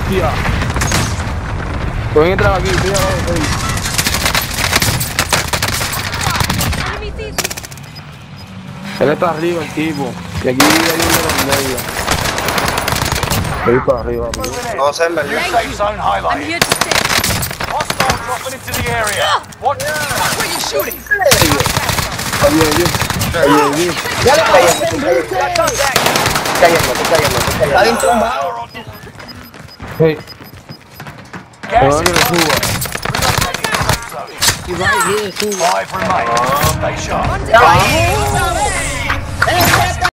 Hostia. Pueden entrar aquí, estoy abajo, estoy. Él está arriba, el tipo. Y aquí hay uno en medio. Estoy para arriba, bro. No sé, en verdad. New safe zone I'm highlighted. here to stay. Hostile dropping into the area. Watch Where are you shooting? Oye. Ya le cayendo. Está bien tumbado. Hey, gas ¿por dónde is le closing. suba? Relocating the safe zone. 5 remain. Stay sharp.